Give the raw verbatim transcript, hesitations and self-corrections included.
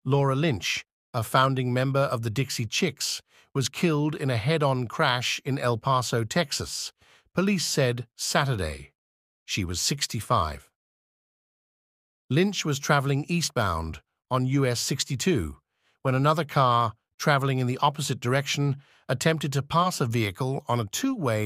Laura Lynch, a founding member of the Dixie Chicks, was killed in a head-on crash in El Paso, Texas, police said Saturday. She was sixty-five. Lynch was traveling eastbound on U S sixty-two when another car, traveling in the opposite direction, attempted to pass a vehicle on a two-way